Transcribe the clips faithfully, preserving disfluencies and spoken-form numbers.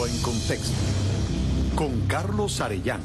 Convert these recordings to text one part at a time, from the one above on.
en Contexto, con Carlos Arellano.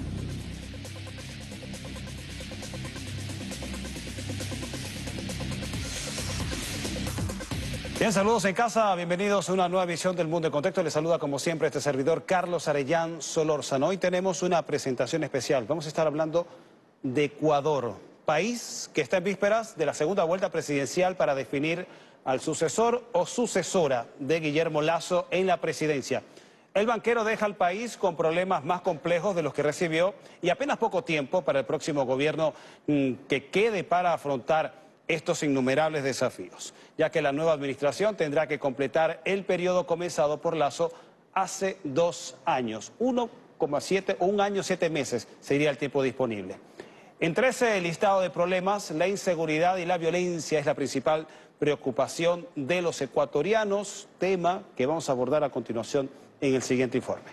Bien, saludos en casa, bienvenidos a una nueva edición del Mundo en Contexto. Les saluda como siempre este servidor Carlos Arellán Solórzano. Hoy tenemos una presentación especial. Vamos a estar hablando de Ecuador, país que está en vísperas de la segunda vuelta presidencial para definir al sucesor o sucesora de Guillermo Lasso en la presidencia. El banquero deja al país con problemas más complejos de los que recibió y apenas poco tiempo para el próximo gobierno mmm, que quede para afrontar estos innumerables desafíos, ya que la nueva administración tendrá que completar el periodo comenzado por Lasso hace dos años, uno coma siete o un año, siete meses sería el tiempo disponible. Entre ese listado de problemas, la inseguridad y la violencia es la principal preocupación de los ecuatorianos, tema que vamos a abordar a continuación en el siguiente informe.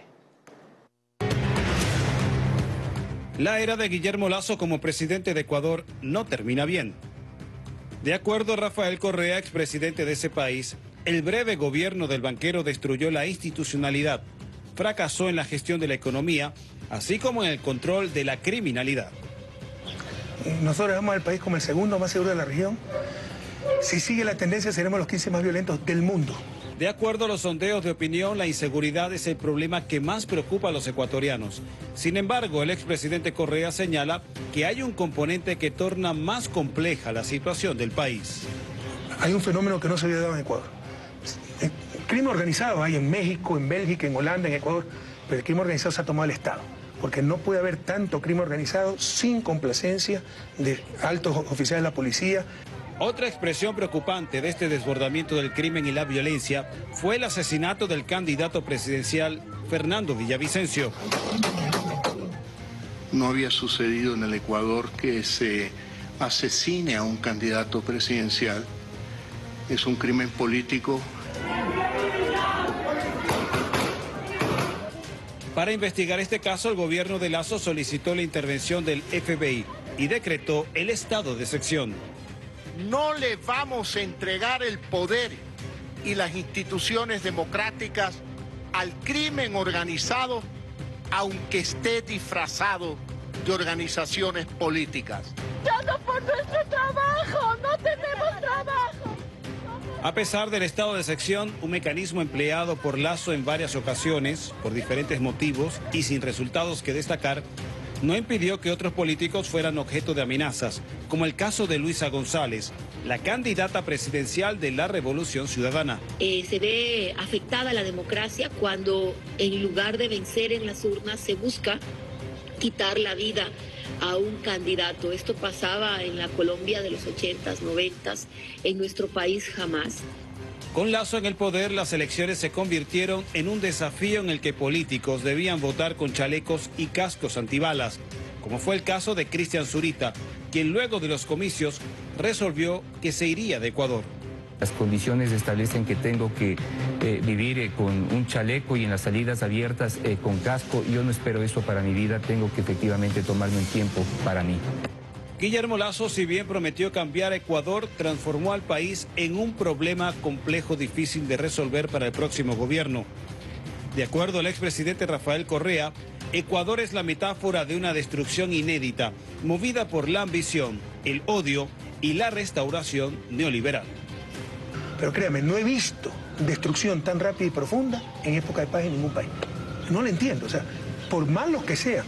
La era de Guillermo Lasso como presidente de Ecuador no termina bien. De acuerdo a Rafael Correa, expresidente de ese país, el breve gobierno del banquero destruyó la institucionalidad, fracasó en la gestión de la economía, así como en el control de la criminalidad. Nosotros vemos al país como el segundo más seguro de la región. Si sigue la tendencia, seremos los quince más violentos del mundo. De acuerdo a los sondeos de opinión, la inseguridad es el problema que más preocupa a los ecuatorianos. Sin embargo, el expresidente Correa señala que hay un componente que torna más compleja la situación del país. Hay un fenómeno que no se había dado en Ecuador. El crimen organizado hay en México, en Bélgica, en Holanda, en Ecuador, pero el crimen organizado se ha tomado el Estado. Porque no puede haber tanto crimen organizado sin complacencia de altos oficiales de la policía. Otra expresión preocupante de este desbordamiento del crimen y la violencia fue el asesinato del candidato presidencial Fernando Villavicencio. No había sucedido en el Ecuador que se asesine a un candidato presidencial. Es un crimen político. Para investigar este caso, el gobierno de Lasso solicitó la intervención del F B I y decretó el estado de excepción. No le vamos a entregar el poder y las instituciones democráticas al crimen organizado, aunque esté disfrazado de organizaciones políticas. ¡Ya no por nuestro trabajo! ¡No tenemos trabajo! A pesar del estado de excepción, un mecanismo empleado por Lasso en varias ocasiones, por diferentes motivos y sin resultados que destacar, no impidió que otros políticos fueran objeto de amenazas, como el caso de Luisa González, la candidata presidencial de la Revolución Ciudadana. Eh, se ve afectada la democracia cuando en lugar de vencer en las urnas se busca quitar la vida a un candidato. Esto pasaba en la Colombia de los ochentas, noventas, en nuestro país jamás. Con Lasso en el poder, las elecciones se convirtieron en un desafío en el que políticos debían votar con chalecos y cascos antibalas, como fue el caso de Cristian Zurita, quien luego de los comicios resolvió que se iría de Ecuador. Las condiciones establecen que tengo que eh, vivir eh, con un chaleco y en las salidas abiertas eh, con casco. Yo no espero eso para mi vida, tengo que efectivamente tomarme un tiempo para mí. Guillermo Lasso, si bien prometió cambiar a Ecuador, transformó al país en un problema complejo, difícil de resolver para el próximo gobierno. De acuerdo al expresidente Rafael Correa, Ecuador es la metáfora de una destrucción inédita, movida por la ambición, el odio y la restauración neoliberal. Pero créame, no he visto destrucción tan rápida y profunda en época de paz en ningún país. No lo entiendo, o sea, por malos que sean.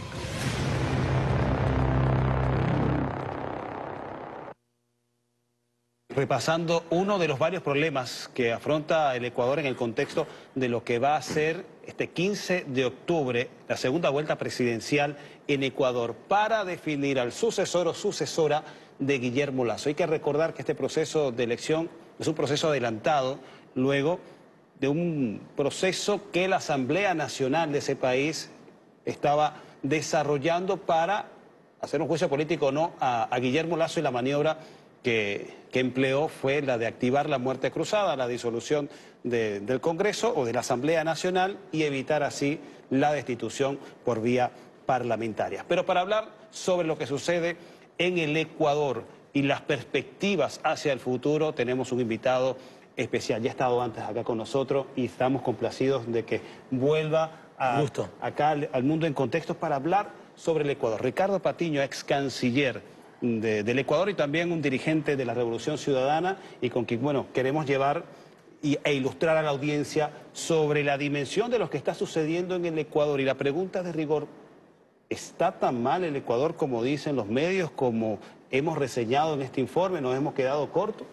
Repasando uno de los varios problemas que afronta el Ecuador en el contexto de lo que va a ser este quince de octubre, la segunda vuelta presidencial en Ecuador, para definir al sucesor o sucesora de Guillermo Lasso. Hay que recordar que este proceso de elección es un proceso adelantado, luego de un proceso que la Asamblea Nacional de ese país estaba desarrollando para hacer un juicio político o no a, a Guillermo Lasso, y la maniobra Que, que empleó fue la de activar la muerte cruzada, la disolución de, del Congreso o de la Asamblea Nacional y evitar así la destitución por vía parlamentaria. Pero para hablar sobre lo que sucede en el Ecuador y las perspectivas hacia el futuro, tenemos un invitado especial. Ya ha estado antes acá con nosotros y estamos complacidos de que vuelva a, Gusto. acá al, al Mundo en Contexto para hablar sobre el Ecuador. Ricardo Patiño, ex canciller de, del Ecuador y también un dirigente de la Revolución Ciudadana, y con quien, bueno, queremos llevar y, e ilustrar a la audiencia sobre la dimensión de lo que está sucediendo en el Ecuador. Y la pregunta de rigor: ¿está tan mal el Ecuador como dicen los medios, como hemos reseñado en este informe? ¿Nos hemos quedado cortos?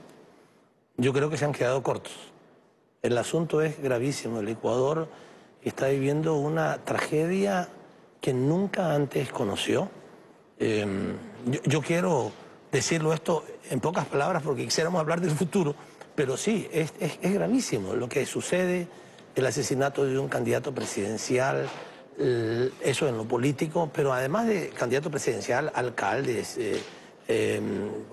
Yo creo que se han quedado cortos. El asunto es gravísimo. El Ecuador está viviendo una tragedia que nunca antes conoció. Eh, yo, yo quiero decirlo esto en pocas palabras porque quisiéramos hablar del futuro, pero sí, es, es, es gravísimo lo que sucede, el asesinato de un candidato presidencial, el, eso en lo político, pero además de candidato presidencial, alcaldes, eh, eh,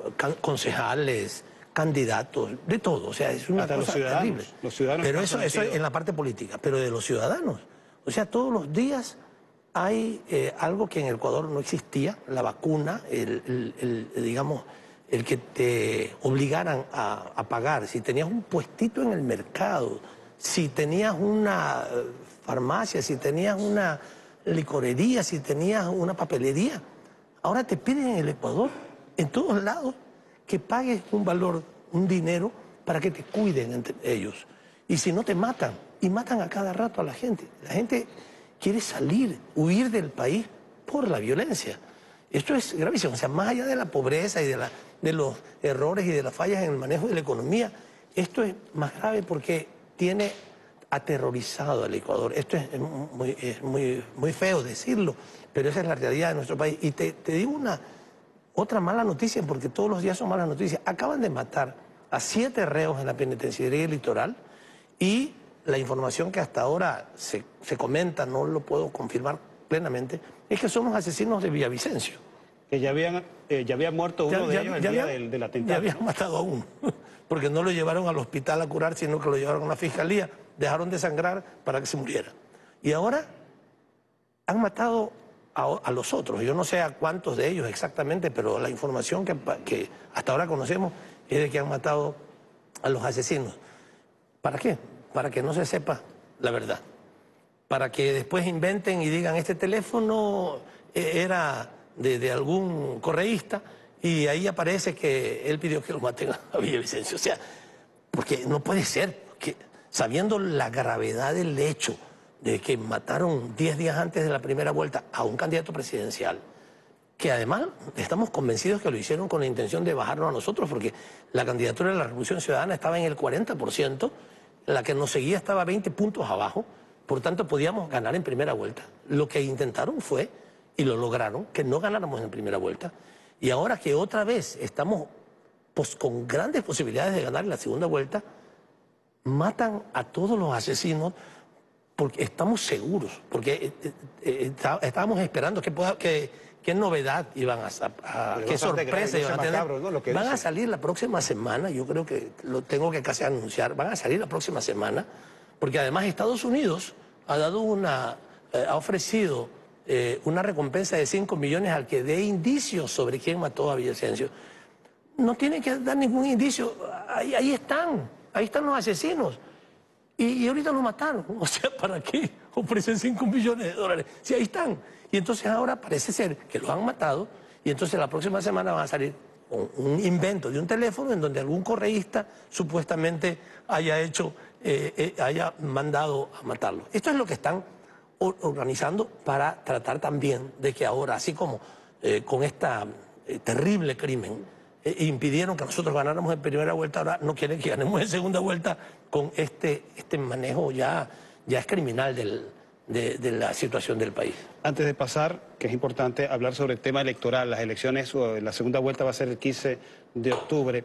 concejales, candidatos, de todo. O sea, es una Hasta cosa los ciudadanos, terrible. los ciudadanos pero están eso, eso sometidos. en la parte política, pero de los ciudadanos. O sea, todos los días hay eh, algo que en el Ecuador no existía, la vacuna, el, el, el, digamos, el que te obligaran a, a pagar. Si tenías un puestito en el mercado, si tenías una farmacia, si tenías una licorería, si tenías una papelería, ahora te piden en el Ecuador, en todos lados, que pagues un valor, un dinero, para que te cuiden entre ellos. Y si no, te matan. Y matan a cada rato a la gente. La gente quiere salir, huir del país por la violencia. Esto es gravísimo. O sea, más allá de la pobreza y de, la, de los errores y de las fallas en el manejo de la economía, esto es más grave porque tiene aterrorizado al Ecuador. Esto es muy, es muy, muy feo decirlo, pero esa es la realidad de nuestro país. Y te, te digo una... Otra mala noticia, porque todos los días son malas noticias. Acaban de matar a siete reos en la penitenciaría Litoral y la información que hasta ahora se, se comenta, no lo puedo confirmar plenamente, es que son los asesinos de Villavicencio. Que ya habían, eh, ya había muerto uno Ya- de ya- ellos el ya día había- del, del atentado. Ya habían matado a uno, porque no lo llevaron al hospital a curar, sino que lo llevaron a la fiscalía, dejaron de sangrar para que se muriera. Y ahora han matado a, a los otros. Yo no sé a cuántos de ellos exactamente, pero la información que, que hasta ahora conocemos es de que han matado a los asesinos. ¿Para qué? Para que no se sepa la verdad. Para que después inventen y digan, este teléfono era de, de algún correísta y ahí aparece que él pidió que lo maten a Villavicencio. O sea, porque no puede ser, que, sabiendo la gravedad del hecho de que mataron diez días antes de la primera vuelta a un candidato presidencial, que además estamos convencidos que lo hicieron con la intención de bajarnos a nosotros, porque la candidatura de la Revolución Ciudadana estaba en el cuarenta por ciento, la que nos seguía estaba veinte puntos abajo, por tanto podíamos ganar en primera vuelta. Lo que intentaron fue, y lo lograron, que no ganáramos en primera vuelta. Y ahora que otra vez estamos pues, con grandes posibilidades de ganar en la segunda vuelta, matan a todos los asesinos porque estamos seguros, porque eh, eh, está, estábamos esperando que pueda, que, qué novedad iban a, a, a qué sorpresa iban a tener. Macabro, ¿no? Lo que van dice. a salir la próxima semana, yo creo que lo tengo que casi anunciar, van a salir la próxima semana, porque además Estados Unidos ha dado una, eh, ha ofrecido eh, una recompensa de cinco millones al que dé indicios sobre quién mató a Villavicencio. No tienen que dar ningún indicio, ahí, ahí están, ahí están los asesinos. Y, y ahorita lo mataron. O sea, ¿para qué ofrecen cinco millones de dólares? Si ahí están. Y entonces ahora parece ser que los han matado y entonces la próxima semana van a salir un, un invento de un teléfono en donde algún correísta supuestamente haya hecho, eh, eh, haya mandado a matarlo. Esto es lo que están organizando para tratar también de que ahora, así como eh, con este eh, terrible crimen, eh, impidieron que nosotros ganáramos en primera vuelta, ahora no quieren que ganemos en segunda vuelta con este, este manejo ya, ya es criminal del, de, de la situación del país. Antes de pasar, que es importante hablar sobre el tema electoral, las elecciones, la segunda vuelta va a ser el quince de octubre.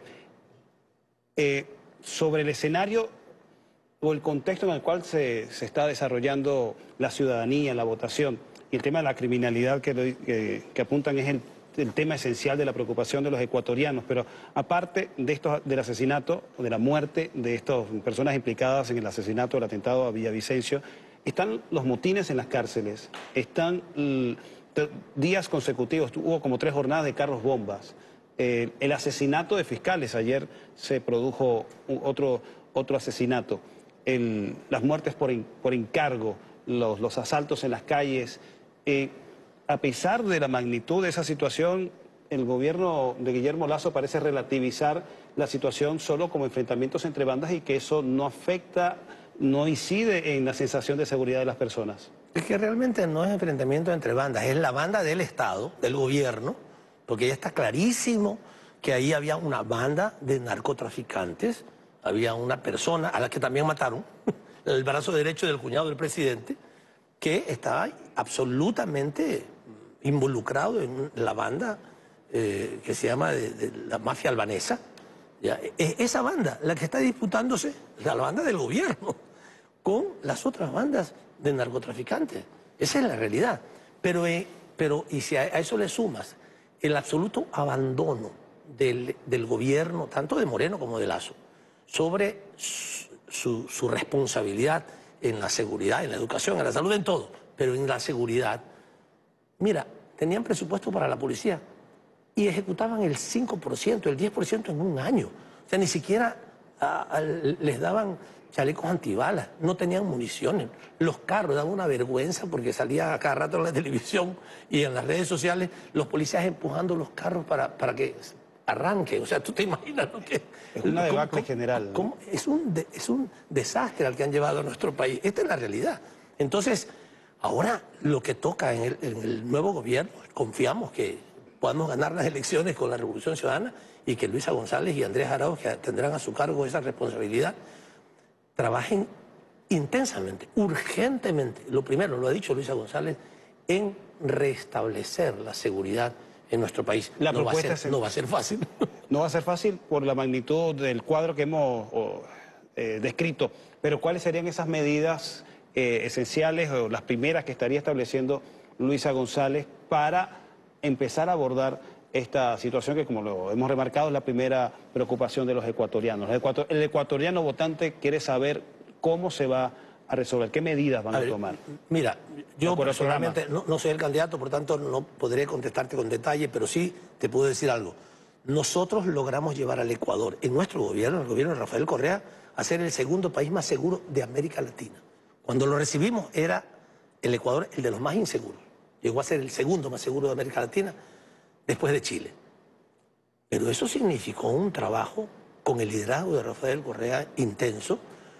Eh, sobre el escenario o el contexto en el cual se, se está desarrollando la ciudadanía, la votación, y el tema de la criminalidad que, que, que apuntan es el, el tema esencial de la preocupación de los ecuatorianos, pero aparte de esto, del asesinato, de la muerte de estas personas implicadas en el asesinato, el atentado a Villavicencio, están los motines en las cárceles, están l, días consecutivos, hubo como tres jornadas de carros bombas, eh, el asesinato de fiscales, ayer se produjo un, otro, otro asesinato, el, las muertes por, in, por encargo, los, los asaltos en las calles. Eh, a pesar de la magnitud de esa situación, el gobierno de Guillermo Lasso parece relativizar la situación solo como enfrentamientos entre bandas y que eso no afecta, no incide en la sensación de seguridad de las personas. Es que realmente no es enfrentamiento entre bandas, es la banda del Estado, del gobierno, porque ya está clarísimo que ahí había una banda de narcotraficantes, había una persona a la que también mataron, el brazo derecho del cuñado del presidente, que estaba absolutamente involucrado en la banda eh, que se llama de, de la mafia albanesa. Ya, es esa banda la que está disputándose, la banda del gobierno, con las otras bandas de narcotraficantes. Esa es la realidad. Pero, eh, pero y si a, a eso le sumas el absoluto abandono del, del gobierno, tanto de Moreno como de Lasso, sobre su, su, su responsabilidad en la seguridad, en la educación, en la salud, en todo, pero en la seguridad. Mira, tenían presupuesto para la policía y ejecutaban el cinco por ciento, el diez por ciento en un año. O sea, ni siquiera a, a, les daban chalecos antibalas, no tenían municiones. Los carros daban una vergüenza porque salía a cada rato en la televisión y en las redes sociales los policías empujando los carros para, para que arranquen. O sea, tú te imaginas lo que... Es una debacle general. ¿no? ¿cómo? Es, un de, es un desastre al que han llevado a nuestro país. Esta es la realidad. Entonces, ahora lo que toca en el, en el nuevo gobierno, confiamos que podamos ganar las elecciones con la Revolución Ciudadana y que Luisa González y Andrés Arauz, que tendrán a su cargo esa responsabilidad, trabajen intensamente, urgentemente, lo primero, lo ha dicho Luisa González, en restablecer la seguridad en nuestro país. La no, propuesta va a ser, es... no va a ser fácil. No va a ser fácil por la magnitud del cuadro que hemos o, eh, descrito, pero ¿cuáles serían esas medidas eh, esenciales o las primeras que estaría estableciendo Luisa González para empezar a abordar esta situación que, como lo hemos remarcado, es la primera preocupación de los ecuatorianos? El ecuatoriano votante quiere saber cómo se va a resolver, qué medidas van a, a ver, tomar. Mira, yo personalmente no, no soy el candidato, por tanto no podré contestarte con detalle, pero sí te puedo decir algo. Nosotros logramos llevar al Ecuador, en nuestro gobierno, el gobierno de Rafael Correa, a ser el segundo país más seguro de América Latina. Cuando lo recibimos era el Ecuador el de los más inseguros. Llegó a ser el segundo más seguro de América Latina, después de Chile. Pero eso significó un trabajo con el liderazgo de Rafael Correa intenso.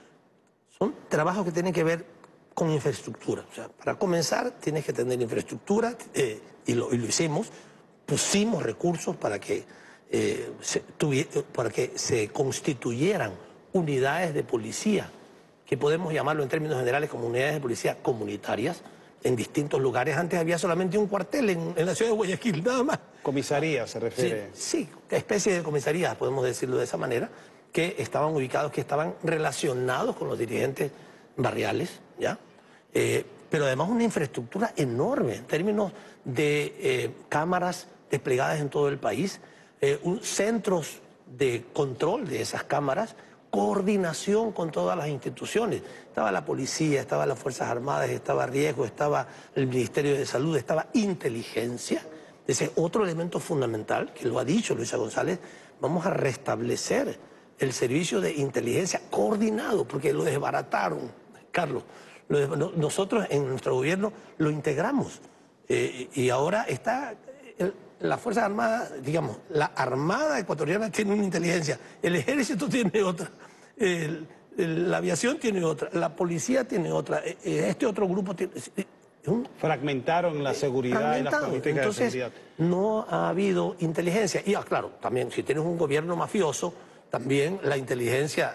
Son trabajos que tienen que ver con infraestructura. O sea, para comenzar tienes que tener infraestructura eh, y, lo, y lo hicimos. Pusimos recursos para que, eh, se, para que se constituyeran unidades de policía, que podemos llamarlo en términos generales como unidades de policía comunitarias, en distintos lugares. Antes había solamente un cuartel en, en la ciudad de Guayaquil, nada más. Comisaría se refiere. Sí, sí, especie de comisarías, podemos decirlo de esa manera, que estaban ubicados, que estaban relacionados con los dirigentes barriales, ¿ya? Eh, pero además una infraestructura enorme en términos de eh, cámaras desplegadas en todo el país, eh, un, centros de control de esas cámaras, coordinación con todas las instituciones. Estaba la policía, estaba las Fuerzas Armadas, estaba Riesgo, estaba el Ministerio de Salud, estaba inteligencia. Ese es otro elemento fundamental, que lo ha dicho Luisa González. Vamos a restablecer el servicio de inteligencia coordinado, porque lo desbarataron, Carlos. Lo de, no, nosotros en nuestro gobierno lo integramos. Eh, y ahora está... El, las Fuerzas Armadas, digamos, la Armada ecuatoriana tiene una inteligencia, el Ejército tiene otra, el, el, la aviación tiene otra, la policía tiene otra, este otro grupo tiene... Un, fragmentaron la seguridad y las políticas Entonces, de seguridad. No ha habido inteligencia. Y ah, claro, también si tienes un gobierno mafioso, también la inteligencia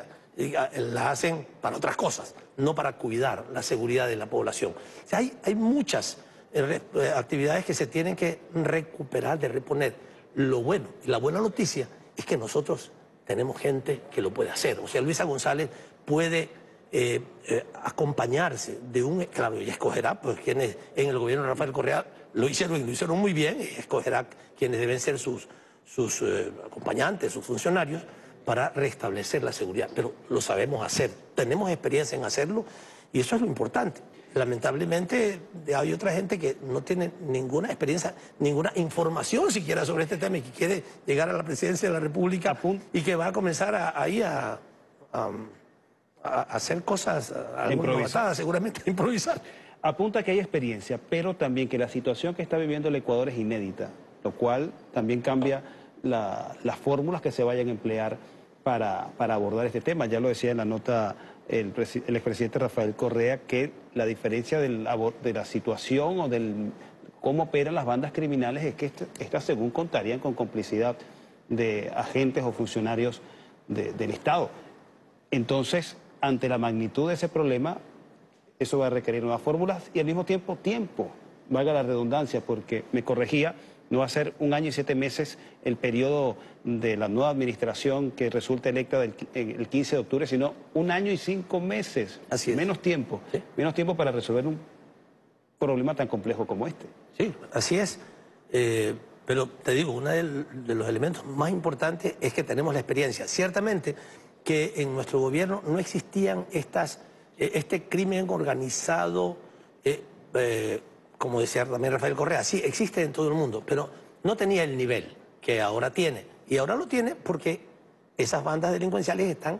la hacen para otras cosas, no para cuidar la seguridad de la población. O sea, hay, hay muchas actividades que se tienen que recuperar, de reponer. Lo bueno y la buena noticia es que nosotros tenemos gente que lo puede hacer. O sea, Luisa González puede eh, eh, acompañarse de un... Claro, ella escogerá, pues quienes en el gobierno de Rafael Correa lo hicieron y lo hicieron muy bien, y escogerá quienes deben ser sus, sus eh, acompañantes, sus funcionarios, para restablecer la seguridad. Pero lo sabemos hacer, tenemos experiencia en hacerlo y eso es lo importante. Lamentablemente hay otra gente que no tiene ninguna experiencia, ninguna información siquiera sobre este tema y que quiere llegar a la presidencia de la República y que va a comenzar a, ahí a, a, a hacer cosas, improvisadas, seguramente a improvisar. Apunta que hay experiencia, pero también que la situación que está viviendo el Ecuador es inédita, lo cual también cambia la, las fórmulas que se vayan a emplear para, para abordar este tema. Ya lo decía en la nota el, el expresidente Rafael Correa, que la diferencia del, de la situación o del cómo operan las bandas criminales es que estas, esta, según contarían con complicidad de agentes o funcionarios de, del Estado. Entonces, ante la magnitud de ese problema, eso va a requerir nuevas fórmulas y al mismo tiempo tiempo, valga la redundancia, porque me corregía, no va a ser un año y siete meses el periodo de la nueva administración que resulta electa del, el quince de octubre, sino un año y cinco meses. Así es. Menos tiempo, ¿sí? Menos tiempo para resolver un problema tan complejo como este. Sí, así es. Eh, pero te digo, uno de, de los elementos más importantes es que tenemos la experiencia. Ciertamente que en nuestro gobierno no existían estas, eh, este crimen organizado, eh, eh, como decía también Rafael Correa, sí, existe en todo el mundo, pero no tenía el nivel que ahora tiene. Y ahora lo tiene porque esas bandas delincuenciales están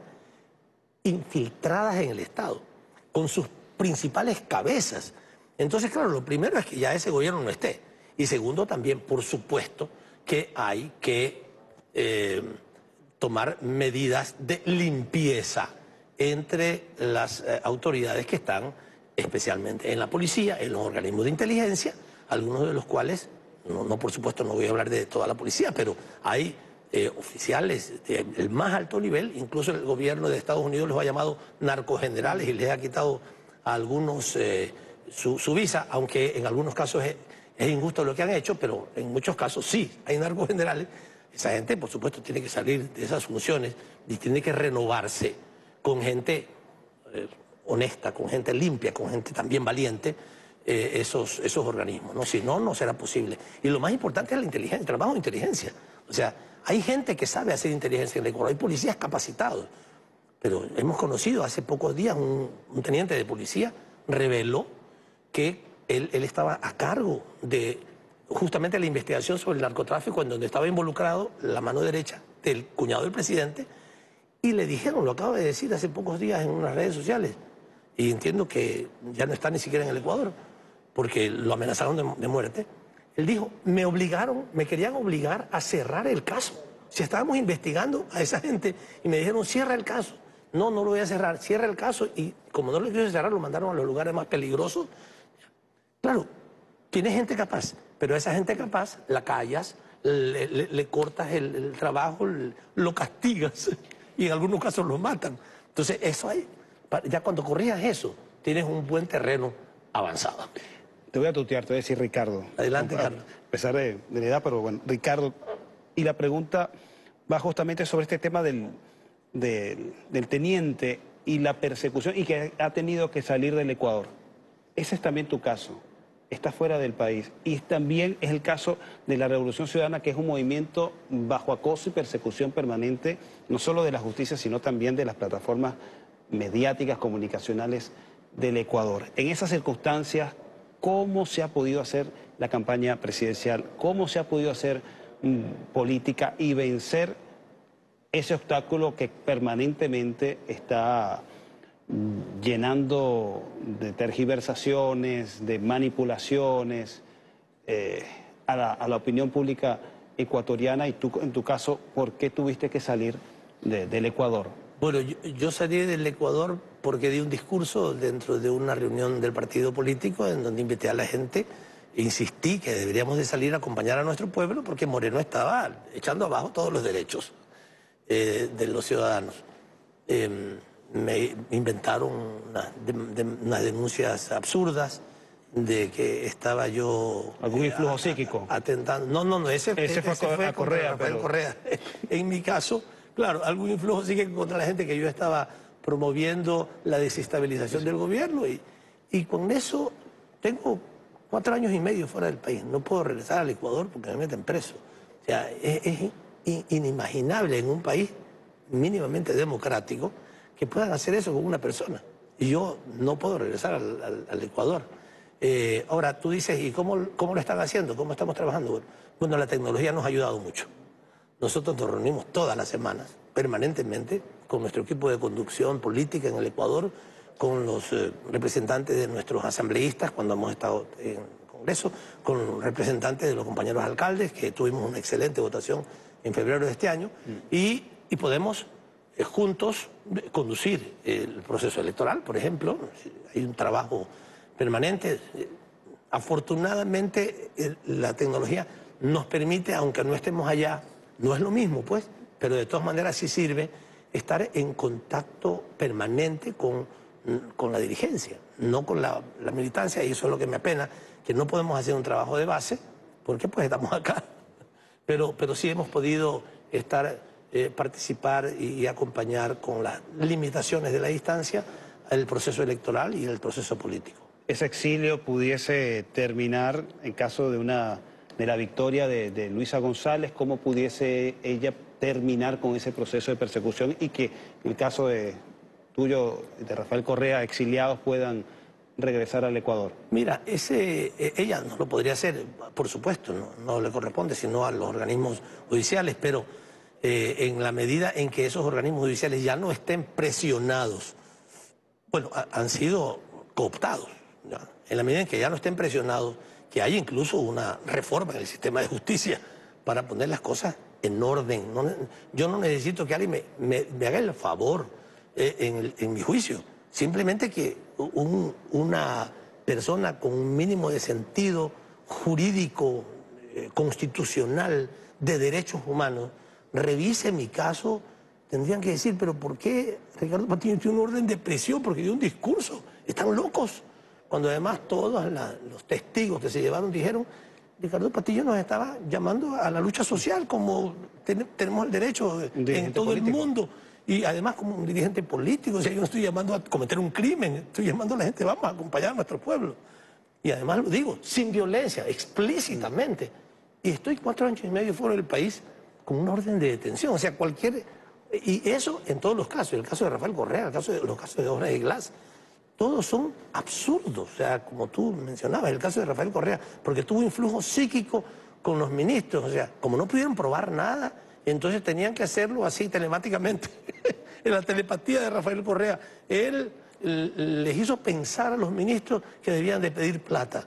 infiltradas en el Estado, con sus principales cabezas. Entonces, claro, lo primero es que ya ese gobierno no esté. Y segundo, también, por supuesto, que hay que eh, tomar medidas de limpieza entre las eh, autoridades que están especialmente en la policía, en los organismos de inteligencia, algunos de los cuales, no, no por supuesto no voy a hablar de toda la policía, pero hay eh, oficiales del más alto nivel, incluso el gobierno de Estados Unidos los ha llamado narcogenerales y les ha quitado a algunos eh, su, su visa, aunque en algunos casos es, es injusto lo que han hecho, pero en muchos casos sí, hay narcogenerales. Esa gente, por supuesto, tiene que salir de esas funciones y tiene que renovarse con gente eh, honesta, con gente limpia, con gente también valiente, eh, esos, esos organismos, ¿no? Si no, no será posible. Y lo más importante es la inteligencia, el trabajo de inteligencia. O sea, hay gente que sabe hacer inteligencia en el Ecuador, hay policías capacitados. Pero hemos conocido hace pocos días un, un teniente de policía reveló que él, él estaba a cargo de justamente la investigación sobre el narcotráfico, en donde estaba involucrado la mano derecha del cuñado del presidente, y le dijeron, lo acaba de decir hace pocos días en unas redes sociales, y entiendo que ya no está ni siquiera en el Ecuador, porque lo amenazaron de, de muerte. Él dijo, me obligaron, me querían obligar a cerrar el caso. Si estábamos investigando a esa gente y me dijeron, cierra el caso. No, no lo voy a cerrar, cierra el caso, y como no lo quiso cerrar, lo mandaron a los lugares más peligrosos. Claro, tiene gente capaz, pero esa gente capaz la callas, le, le, le cortas el, el trabajo, le, lo castigas y en algunos casos lo matan. Entonces, eso hay, ya cuando corrías eso, tienes un buen terreno avanzado. Te voy a tutear, te voy a decir Ricardo. Adelante, a, Carlos. A pesar de, de la edad, pero bueno, Ricardo. Y la pregunta va justamente sobre este tema del, del, del teniente y la persecución y que ha tenido que salir del Ecuador. Ese es también tu caso. Está fuera del país. Y también es el caso de la Revolución Ciudadana, que es un movimiento bajo acoso y persecución permanente, no solo de la justicia, sino también de las plataformas mediáticas, comunicacionales del Ecuador. En esas circunstancias, ¿cómo se ha podido hacer la campaña presidencial? ¿Cómo se ha podido hacer mmm, política y vencer ese obstáculo que permanentemente está llenando de tergiversaciones, de manipulaciones eh, a, la, a la opinión pública ecuatoriana? Y tú, en tu caso, ¿por qué tuviste que salir de, del Ecuador? Bueno, yo, yo salí del Ecuador porque di un discurso dentro de una reunión del partido político en donde invité a la gente e insistí que deberíamos de salir a acompañar a nuestro pueblo porque Moreno estaba echando abajo todos los derechos eh, de los ciudadanos. Eh, Me inventaron una, de, de, unas denuncias absurdas de que estaba yo... ¿Algún eh, influjo a, psíquico? Atentando. No, no, no, ese, ese fue, ese fue a Correa. Pero... Correa. En mi caso, claro, algún influjo psíquico contra la gente, que yo estaba promoviendo la desestabilización del gobierno y, y con eso tengo cuatro años y medio fuera del país. No puedo regresar al Ecuador porque me meten preso. O sea, es, es inimaginable en un país mínimamente democrático que puedan hacer eso con una persona. Y yo no puedo regresar al, al, al Ecuador. Eh, ahora, tú dices, ¿y cómo, cómo lo están haciendo? ¿Cómo estamos trabajando? Bueno, la tecnología nos ha ayudado mucho. nosotros nos reunimos todas las semanas, permanentemente, con nuestro equipo de conducción política en el Ecuador, con los eh, representantes de nuestros asambleístas cuando hemos estado en el Congreso, con representantes de los compañeros alcaldes, que tuvimos una excelente votación en febrero de este año, mm. y, y podemos eh, juntos conducir el proceso electoral, por ejemplo. Hay un trabajo permanente. Afortunadamente, eh, la tecnología nos permite, aunque no estemos allá, no es lo mismo, pues, pero de todas maneras sí sirve estar en contacto permanente con, con la dirigencia, no con la, la militancia, y eso es lo que me apena, que no podemos hacer un trabajo de base, porque pues estamos acá, pero, pero sí hemos podido estar, eh, participar y, y acompañar con las limitaciones de la distancia el proceso electoral y el proceso político. ¿Ese exilio pudiese terminar en caso de una... de la victoria de, de Luisa González, cómo pudiese ella terminar con ese proceso de persecución y que en el caso de tuyo, de Rafael Correa, exiliados puedan regresar al Ecuador? Mira, ese, ella no lo podría hacer, por supuesto, no, no le corresponde sino a los organismos judiciales, pero eh, en la medida en que esos organismos judiciales ya no estén presionados, bueno, ha, han sido cooptados, ¿ya? En la medida en que ya no estén presionados, que hay incluso una reforma en el sistema de justicia para poner las cosas en orden. No, yo no necesito que alguien me, me, me haga el favor eh, en, el, en mi juicio. Simplemente que un, una persona con un mínimo de sentido jurídico, eh, constitucional, de derechos humanos, revise mi caso. Tendrían que decir, pero ¿por qué Ricardo Patiño tiene un orden de prisión? Porque dio un discurso. Están locos. Cuando además todos la, los testigos que se llevaron dijeron, Ricardo Patiño nos estaba llamando a la lucha social, como ten, tenemos el derecho en todo político. El mundo. Y además como un dirigente político, o sea, yo no estoy llamando a cometer un crimen, estoy llamando a la gente, vamos a acompañar a nuestro pueblo. Y además lo digo, sin violencia, explícitamente. Y estoy cuatro años y medio fuera del país con un orden de detención, o sea, cualquier... Y eso en todos los casos, el caso de Rafael Correa, el caso de, los casos de Obras de Glass, todos son absurdos, o sea, como tú mencionabas, el caso de Rafael Correa, porque tuvo influjo psíquico con los ministros, o sea, como no pudieron probar nada, entonces tenían que hacerlo así telemáticamente, en la telepatía de Rafael Correa. Él les hizo pensar a los ministros que debían de pedir plata.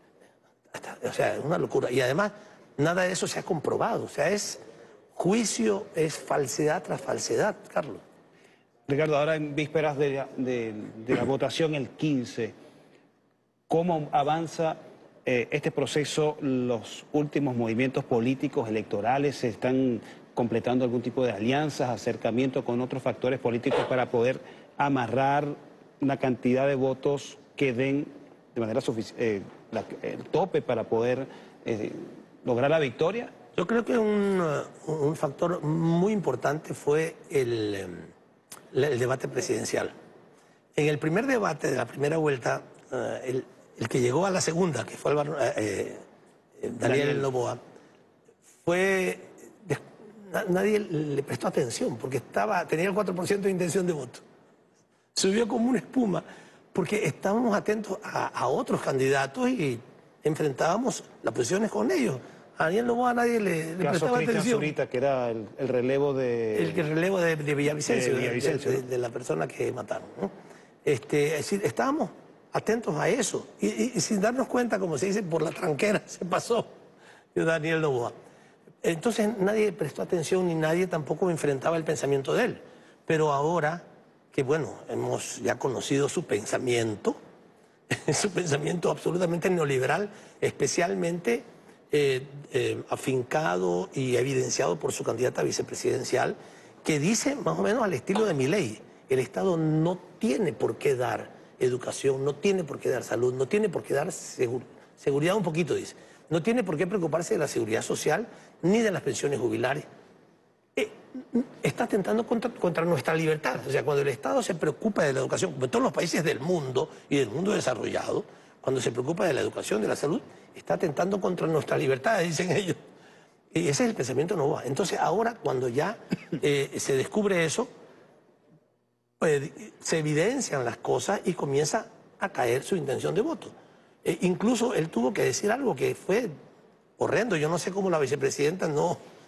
O sea, es una locura. Y además, nada de eso se ha comprobado, o sea, es juicio, es falsedad tras falsedad, Carlos. Ricardo, ahora en vísperas de la, de, de la votación el quince, ¿cómo avanza eh, este proceso? ¿Los últimos movimientos políticos electorales se están completando algún tipo de alianzas, acercamiento con otros factores políticos para poder amarrar una cantidad de votos que den de manera suficiente eh, el tope para poder eh, lograr la victoria? Yo creo que un, un factor muy importante fue el... el debate presidencial. En el primer debate de la primera vuelta, uh, el, el que llegó a la segunda, que fue Álvaro, eh, eh, Daniel, Daniel Noboa, fue... De, na, nadie le prestó atención, porque estaba, tenía el cuatro por ciento de intención de voto. Subió como una espuma, porque estábamos atentos a, a otros candidatos y enfrentábamos las posiciones con ellos. A Daniel Noboa a nadie le, le prestaba atención. Zurita, que era el, el relevo de... El, el relevo de, de Villavicencio, de, Villavicencio de, de, de la persona que mataron, ¿no? Este, es decir, estábamos atentos a eso. Y, y, y sin darnos cuenta, como se dice, por la tranquera se pasó Daniel Noboa. Entonces nadie prestó atención ni nadie tampoco enfrentaba el pensamiento de él. Pero ahora que, bueno, hemos ya conocido su pensamiento, su pensamiento absolutamente neoliberal, especialmente... Eh, eh, afincado y evidenciado por su candidata vicepresidencial, que dice más o menos al estilo de Milei, el Estado no tiene por qué dar educación, no tiene por qué dar salud, no tiene por qué dar segur seguridad un poquito, dice, no tiene por qué preocuparse de la seguridad social ni de las pensiones jubilares. Eh, está atentando contra, contra nuestra libertad. O sea, cuando el Estado se preocupa de la educación, como en todos los países del mundo y del mundo desarrollado, cuando se preocupa de la educación, de la salud, está atentando contra nuestra libertad, dicen ellos. Y ese es el pensamiento Noboa. Entonces ahora, cuando ya eh, se descubre eso, pues, se evidencian las cosas y comienza a caer su intención de voto. Eh, incluso él tuvo que decir algo que fue horrendo. Yo no sé cómo la vicepresidenta no,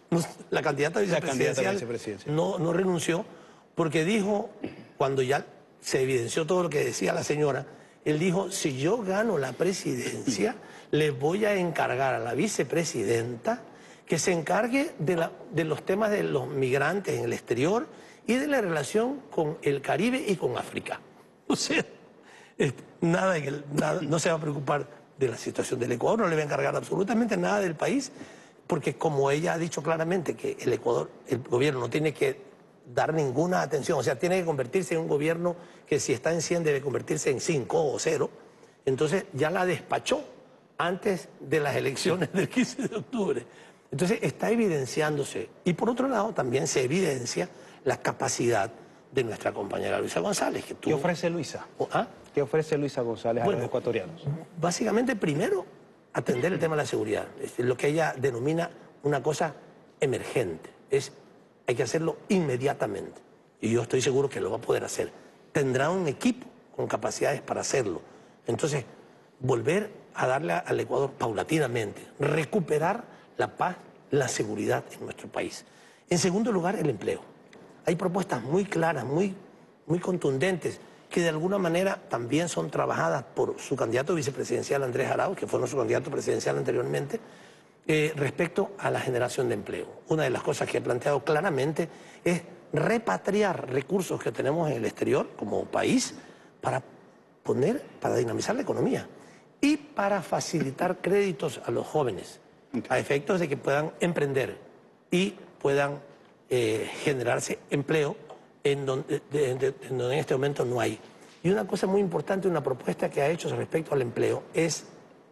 la candidata vicepresidencial, vicepresidencial. No, no renunció porque dijo, cuando ya se evidenció todo lo que decía la señora, él dijo, si yo gano la presidencia, le voy a encargar a la vicepresidenta que se encargue de, la, de los temas de los migrantes en el exterior y de la relación con el Caribe y con África. O sea, nada, en el, nada, no se va a preocupar de la situación del Ecuador, no le va a encargar absolutamente nada del país, porque como ella ha dicho claramente que el Ecuador, el gobierno no tiene que dar ninguna atención, o sea, tiene que convertirse en un gobierno que si está en cien debe convertirse en cinco o cero, entonces ya la despachó antes de las elecciones del quince de octubre. Entonces está evidenciándose, y por otro lado también se evidencia la capacidad de nuestra compañera Luisa González. Que tuvo... ¿Qué ofrece Luisa? ¿Ah? ¿Qué ofrece Luisa González bueno, a los ecuatorianos? Básicamente, primero, atender el tema de la seguridad. Es lo que ella denomina una cosa emergente. Es, hay que hacerlo inmediatamente. Y yo estoy seguro que lo va a poder hacer. Tendrá un equipo con capacidades para hacerlo. Entonces, volver a darle al Ecuador paulatinamente, recuperar la paz, la seguridad en nuestro país. En segundo lugar, el empleo. Hay propuestas muy claras, muy, muy contundentes, que de alguna manera también son trabajadas por su candidato vicepresidencial Andrés Arauz, que fue nuestro candidato presidencial anteriormente, eh, respecto a la generación de empleo. Una de las cosas que he planteado claramente es repatriar recursos que tenemos en el exterior como país para poner, para dinamizar la economía y para facilitar créditos a los jóvenes a efectos de que puedan emprender y puedan eh, generarse empleo en donde, de, de, en donde en este momento no hay. Y una cosa muy importante, una propuesta que ha hecho respecto al empleo es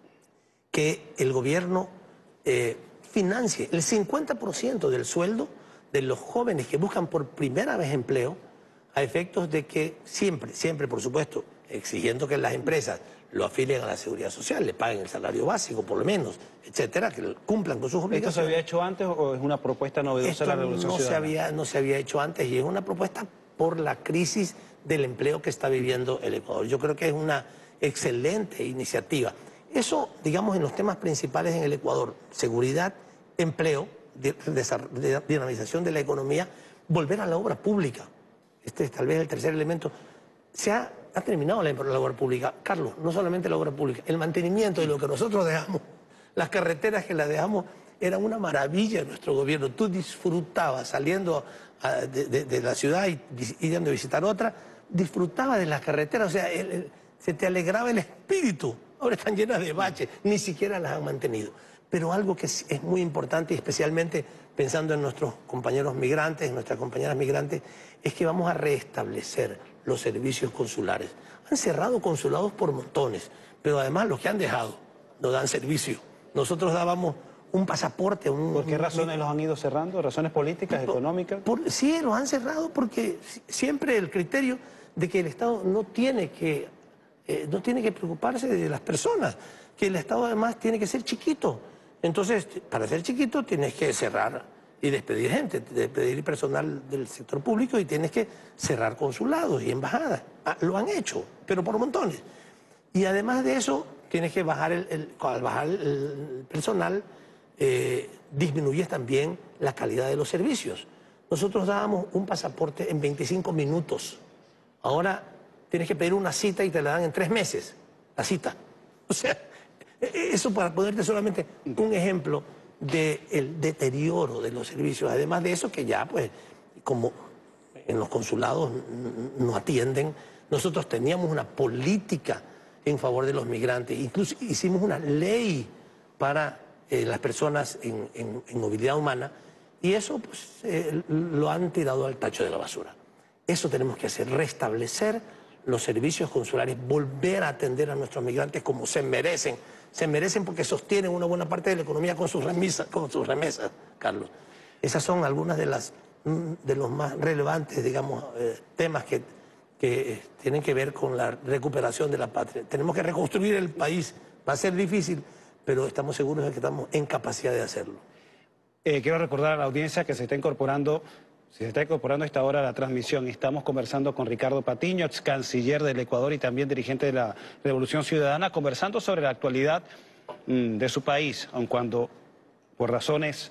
que el gobierno eh, financie el cincuenta por ciento del sueldo de los jóvenes que buscan por primera vez empleo a efectos de que siempre, siempre por supuesto, exigiendo que las empresas lo afilien a la seguridad social, le paguen el salario básico por lo menos, etcétera, que cumplan con sus obligaciones. ¿Esto se había hecho antes o es una propuesta novedosa Esto de la Revolución no Ciudadana? Se había, no se había hecho antes y es una propuesta por la crisis del empleo que está viviendo el Ecuador. Yo creo que es una excelente iniciativa. Eso, digamos, en los temas principales en el Ecuador, seguridad, empleo, de, de, de, dinamización de la economía, volver a la obra pública. Este es tal vez el tercer elemento. Se ha, ha terminado la, la obra pública. Carlos, no solamente la obra pública, el mantenimiento de lo que nosotros dejamos, las carreteras que las dejamos, eran una maravilla de nuestro gobierno. Tú disfrutabas saliendo a, de, de, de la ciudad y yendo a visitar otra, disfrutabas de las carreteras, o sea, el, el, se te alegraba el espíritu. Ahora están llenas de baches, ni siquiera las han mantenido. Pero algo que es, es muy importante, y especialmente pensando en nuestros compañeros migrantes, en nuestras compañeras migrantes, es que vamos a restablecer los servicios consulares. Han cerrado consulados por montones, pero además los que han dejado no dan servicio. Nosotros dábamos un pasaporte. Un, ¿Por qué razones los han ido cerrando? ¿Razones políticas, por, económicas? Por, sí, los han cerrado porque siempre el criterio de que el Estado no tiene que, eh, no tiene que preocuparse de las personas, que el Estado además tiene que ser chiquito. Entonces, para ser chiquito tienes que cerrar y despedir gente, despedir personal del sector público y tienes que cerrar consulados y embajadas. Ah, lo han hecho, pero por montones. Y además de eso, tienes que bajar el, el, al bajar el personal, eh, disminuyes también la calidad de los servicios. Nosotros dábamos un pasaporte en veinticinco minutos. Ahora tienes que pedir una cita y te la dan en tres meses, la cita. O sea, eso para ponerte solamente un ejemplo del deterioro de los servicios. Además de eso que ya, pues, como en los consulados no atienden, nosotros teníamos una política en favor de los migrantes. Incluso hicimos una ley para eh, las personas en, en, en movilidad humana y eso pues, eh, lo han tirado al tacho de la basura. Eso tenemos que hacer, restablecer los servicios consulares, volver a atender a nuestros migrantes como se merecen. Se merecen porque sostienen una buena parte de la economía con sus remesas, con sus remesas, Carlos. Esas son algunas de las de los más relevantes, digamos, eh, temas que, que eh, tienen que ver con la recuperación de la patria. Tenemos que reconstruir el país. Va a ser difícil, pero estamos seguros de que estamos en capacidad de hacerlo. Eh, quiero recordar a la audiencia que se está incorporando, se está incorporando a esta hora a la transmisión. Estamos conversando con Ricardo Patiño, ex canciller del Ecuador y también dirigente de la Revolución Ciudadana, conversando sobre la actualidad mmm, de su país, aun cuando por razones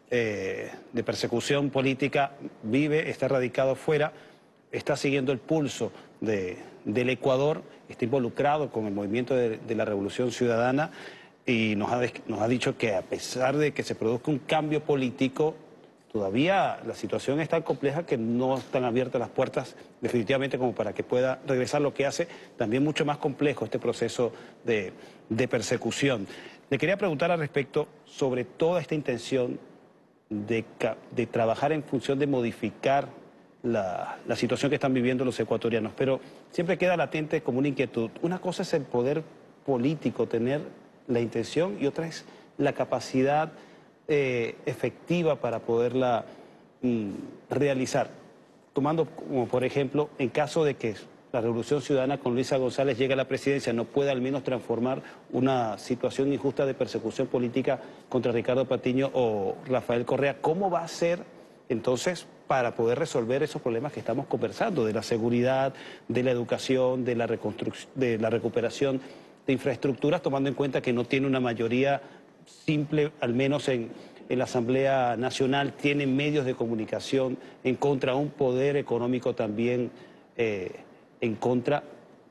eh, de persecución política, vive, está radicado fuera, está siguiendo el pulso de, del Ecuador, está involucrado con el movimiento de, de la Revolución Ciudadana y nos ha, nos ha dicho que a pesar de que se produzca un cambio político, todavía la situación es tan compleja que no están abiertas las puertas definitivamente como para que pueda regresar, lo que hace también mucho más complejo este proceso de, de persecución. Le quería preguntar al respecto sobre toda esta intención de, de trabajar en función de modificar la, la situación que están viviendo los ecuatorianos, pero siempre queda latente como una inquietud. Una cosa es el poder político, tener la intención, y otra es la capacidad eh, efectiva para poderla mm, realizar. Tomando como por ejemplo, en caso de que la Revolución Ciudadana con Luisa González llegue a la presidencia, no puede al menos transformar una situación injusta de persecución política contra Ricardo Patiño o Rafael Correa, ¿cómo va a ser entonces para poder resolver esos problemas que estamos conversando, de la seguridad, de la educación, de la reconstrucción, de la recuperación de infraestructuras, tomando en cuenta que no tiene una mayoría simple, al menos en, en la Asamblea Nacional, tiene medios de comunicación en contra, un poder económico también eh, en contra?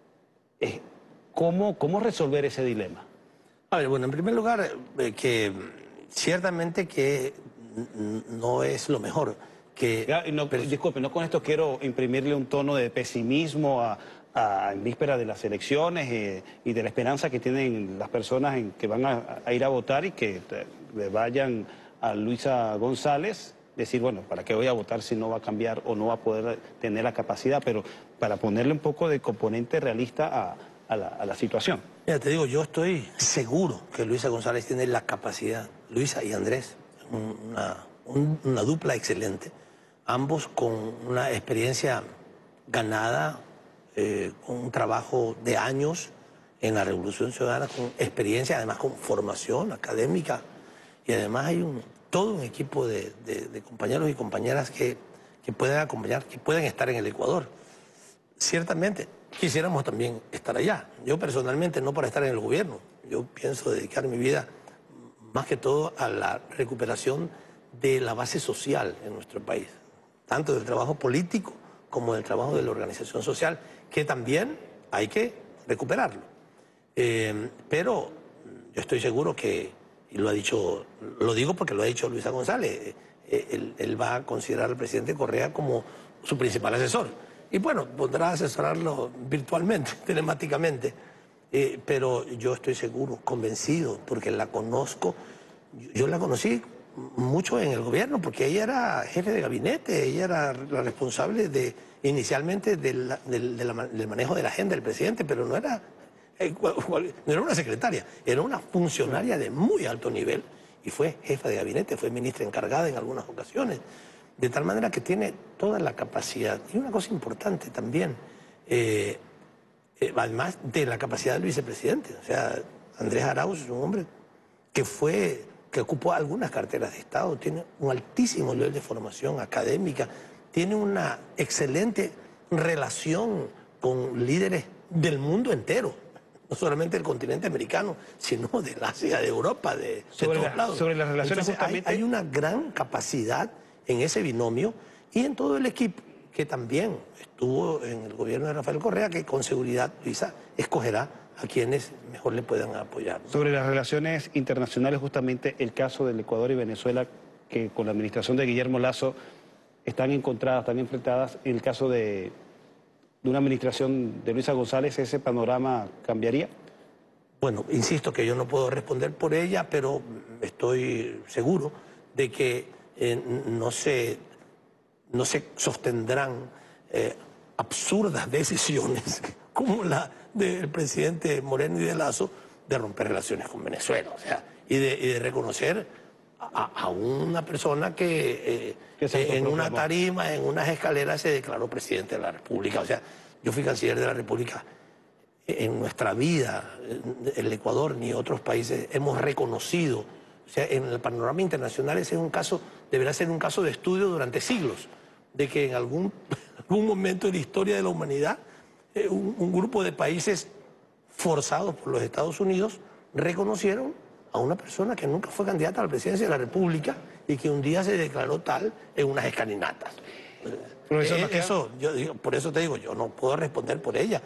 Eh, ¿cómo, ¿Cómo resolver ese dilema? A ver, bueno, en primer lugar, eh, que ciertamente que no es lo mejor. Que, ya, no, pero, disculpe, no con esto quiero imprimirle un tono de pesimismo a, a, en víspera de las elecciones eh, y de la esperanza que tienen las personas en que van a, a ir a votar y que le vayan a Luisa González, decir, bueno, ¿para qué voy a votar si no va a cambiar o no va a poder tener la capacidad? Pero para ponerle un poco de componente realista a, a, la, a la situación. Mira, te digo, yo estoy seguro que Luisa González tiene la capacidad, Luisa y Andrés, una, una dupla excelente, ambos con una experiencia ganada, eh, con un trabajo de años en la Revolución Ciudadana, con experiencia, además con formación académica, y además hay un, todo un equipo de, de, de compañeros y compañeras que, que pueden acompañar, que pueden estar en el Ecuador. Ciertamente, quisiéramos también estar allá. Yo personalmente, no para estar en el gobierno, yo pienso dedicar mi vida más que todo a la recuperación de la base social en nuestro país, tanto del trabajo político como del trabajo de la organización social, que también hay que recuperarlo. Eh, pero yo estoy seguro que, y lo ha dicho, lo digo porque lo ha dicho Luisa González, eh, él, él va a considerar al presidente Correa como su principal asesor. Y bueno, podrá asesorarlo virtualmente, telemáticamente, eh, pero yo estoy seguro, convencido, porque la conozco, yo, yo la conocí mucho en el gobierno, porque ella era jefe de gabinete, ella era la responsable de, inicialmente del, del, de la, del manejo de la agenda del presidente, pero no era, eh, cual, cual, no era una secretaria, era una funcionaria de muy alto nivel y fue jefa de gabinete, fue ministra encargada en algunas ocasiones, de tal manera que tiene toda la capacidad. Y una cosa importante también, eh, eh, además de la capacidad del vicepresidente, o sea, Andrés Arauz es un hombre que fue... que ocupó algunas carteras de Estado, tiene un altísimo nivel de formación académica, tiene una excelente relación con líderes del mundo entero, no solamente del continente americano, sino del Asia, de Europa, de, de sobre todos la, lados. Sobre las relaciones Entonces, justamente... hay, hay una gran capacidad en ese binomio y en todo el equipo que también estuvo en el gobierno de Rafael Correa, que con seguridad Luisa escogerá a quienes mejor le puedan apoyar. Sobre las relaciones internacionales, justamente el caso del Ecuador y Venezuela, que con la administración de Guillermo Lasso están encontradas, están enfrentadas. En el caso de, de una administración de Luisa González, ¿ese panorama cambiaría? Bueno, insisto que yo no puedo responder por ella, pero estoy seguro de que eh, no, se, no se sostendrán eh, absurdas decisiones como la del presidente Moreno y de Lasso de romper relaciones con Venezuela, o sea, y de, y de reconocer a, a una persona que, eh, que en una tarima, en unas escaleras, se declaró presidente de la República. O sea, yo fui canciller de la República. En nuestra vida, el Ecuador ni otros países hemos reconocido, o sea, en el panorama internacional ese es un caso, deberá ser un caso de estudio durante siglos, de que en algún, algún momento de la historia de la humanidad Un, un grupo de países forzados por los Estados Unidos reconocieron a a una persona que nunca fue candidata a la presidencia de la República y que un día se declaró tal en unas escalinatas. Profesor, eh, eso, yo digo, por eso te digo, yo no puedo responder por ella,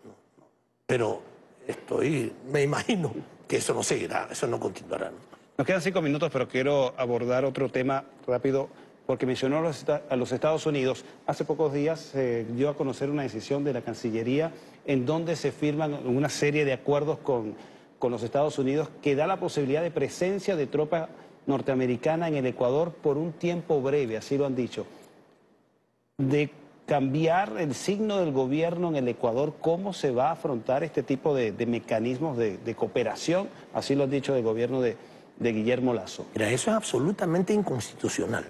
pero estoy, me imagino que eso no seguirá, eso no continuará, ¿no? Nos quedan cinco minutos, pero quiero abordar otro tema rápido, porque mencionó a los, a los Estados Unidos. Hace pocos días se dio a conocer una decisión de la Cancillería en donde se firman una serie de acuerdos con, con los Estados Unidos que da la posibilidad de presencia de tropa norteamericana en el Ecuador por un tiempo breve, así lo han dicho. De cambiar el signo del gobierno en el Ecuador, ¿cómo se va a afrontar este tipo de, de mecanismos de, de cooperación? Así lo han dicho del gobierno de, de Guillermo Lasso. Mira, eso es absolutamente inconstitucional.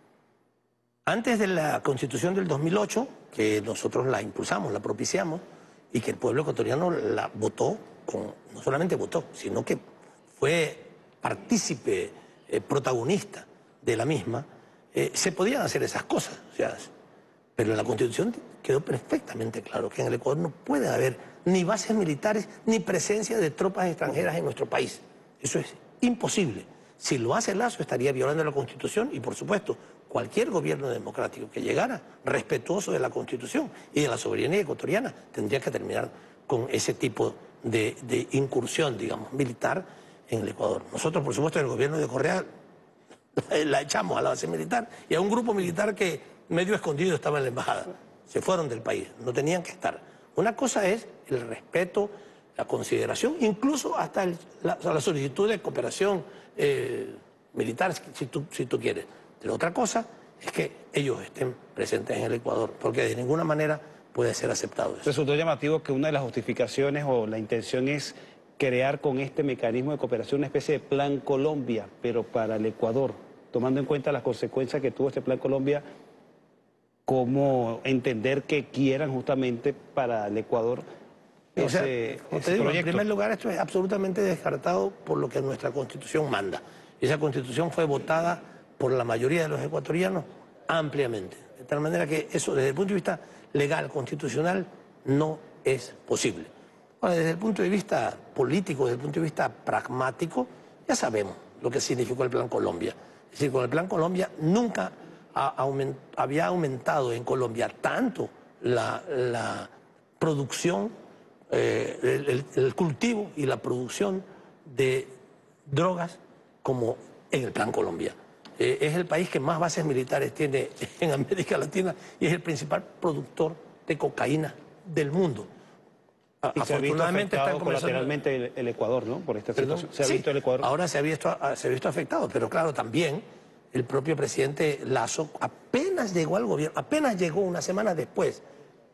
Antes de la Constitución del dos mil ocho, que nosotros la impulsamos, la propiciamos, y que el pueblo ecuatoriano la votó, con, no solamente votó, sino que fue partícipe, eh, protagonista de la misma, eh, se podían hacer esas cosas. O sea, pero en la Constitución quedó perfectamente claro que en el Ecuador no puede haber ni bases militares ni presencia de tropas extranjeras en nuestro país. Eso es imposible. Si lo hace Lasso estaría violando la Constitución y, por supuesto, cualquier gobierno democrático que llegara respetuoso de la Constitución y de la soberanía ecuatoriana tendría que terminar con ese tipo de, de incursión, digamos, militar en el Ecuador. Nosotros, por supuesto, en el gobierno de Correa la echamos a la base militar y a un grupo militar que medio escondido estaba en la embajada. Se fueron del país, no tenían que estar. Una cosa es el respeto, la consideración, incluso hasta el, la, la solicitud de cooperación eh, militar, si tú, si tú quieres. Pero otra cosa es que ellos estén presentes en el Ecuador, porque de ninguna manera puede ser aceptado eso. Resultó llamativo que una de las justificaciones o la intención es crear con este mecanismo de cooperación una especie de Plan Colombia, pero para el Ecuador, tomando en cuenta las consecuencias que tuvo este Plan Colombia, cómo entender que quieran justamente para el Ecuador ese, o sea, te ese digo, proyecto. En primer lugar, esto es absolutamente descartado por lo que nuestra Constitución manda. Esa Constitución fue votada por la mayoría de los ecuatorianos ampliamente. De tal manera que eso, desde el punto de vista legal, constitucional, no es posible. Ahora, desde el punto de vista político, desde el punto de vista pragmático, ya sabemos lo que significó el Plan Colombia. Es decir, con el Plan Colombia nunca ha aument, había aumentado en Colombia tanto la, la producción, eh, el, el, el cultivo y la producción de drogas como en el Plan Colombia. Eh, es el país que más bases militares tiene en América Latina y es el principal productor de cocaína del mundo. Y afortunadamente está colateralmente el, el Ecuador, ¿no? Por esta situación. Se ha sí, visto el Ecuador. Ahora se ha visto, se ha visto afectado, pero claro, también el propio presidente Lasso apenas llegó al gobierno, apenas llegó una semana después,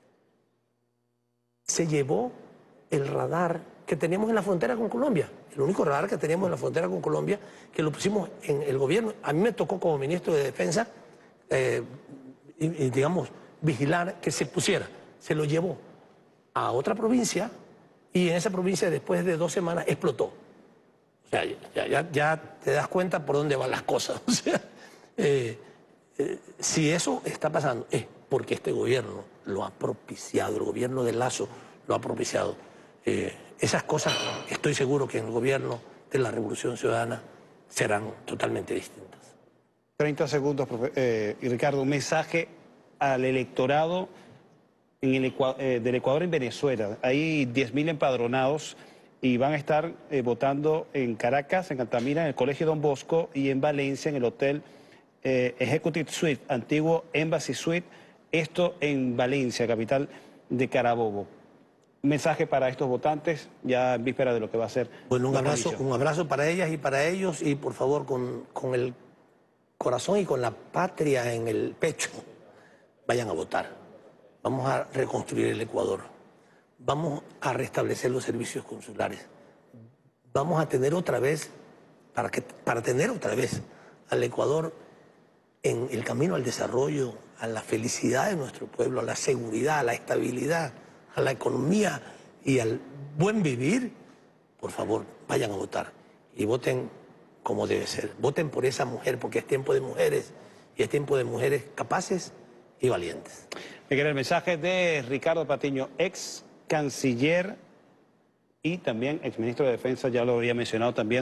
se llevó el radar que teníamos en la frontera con Colombia, el único radar que teníamos en la frontera con Colombia, que lo pusimos en el gobierno. A mí me tocó como ministro de Defensa, eh, y, y, digamos, vigilar que se pusiera. Se lo llevó a otra provincia y en esa provincia después de dos semanas explotó. O sea, ya, ya, ya te das cuenta por dónde van las cosas. O sea, eh, eh, si eso está pasando es porque este gobierno lo ha propiciado, el gobierno de Lasso lo ha propiciado. Eh, esas cosas estoy seguro que en el gobierno de la Revolución Ciudadana serán totalmente distintas. treinta segundos, eh, y Ricardo, un mensaje al electorado en el Ecu eh, del Ecuador en Venezuela. Hay diez mil empadronados y van a estar eh, votando en Caracas, en Altamira, en el Colegio Don Bosco y en Valencia, en el Hotel eh, Executive Suite, antiguo Embassy Suite, esto en Valencia, capital de Carabobo. Un mensaje para estos votantes, ya en víspera de lo que va a ser. Bueno, un abrazo, coalición. un abrazo para ellas y para ellos y por favor con, con el corazón y con la patria en el pecho, vayan a votar. Vamos a reconstruir el Ecuador. Vamos a restablecer los servicios consulares. Vamos a tener otra vez, para, que, para tener otra vez al Ecuador en el camino al desarrollo, a la felicidad de nuestro pueblo, a la seguridad, a la estabilidad, a la economía y al buen vivir, por favor, vayan a votar y voten como debe ser. Voten por esa mujer, porque es tiempo de mujeres y es tiempo de mujeres capaces y valientes. Me queda el mensaje de Ricardo Patiño, ex canciller y también ex ministro de Defensa, ya lo había mencionado también,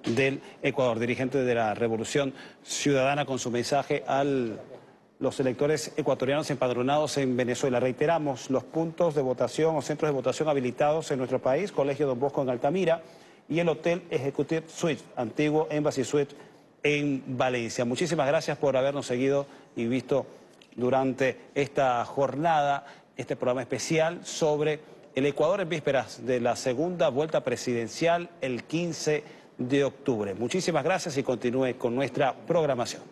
del Ecuador, dirigente de la Revolución Ciudadana, con su mensaje a los electores ecuatorianos empadronados en Venezuela. Reiteramos los puntos de votación o centros de votación habilitados en nuestro país: Colegio Don Bosco en Altamira y el Hotel Executive Suite, antiguo Embassy Suite en Valencia. Muchísimas gracias por habernos seguido y visto durante esta jornada, este programa especial sobre el Ecuador en vísperas de la segunda vuelta presidencial el quince de octubre. Muchísimas gracias y continúe con nuestra programación.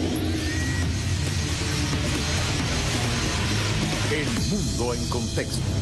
El Mundo en Contexto.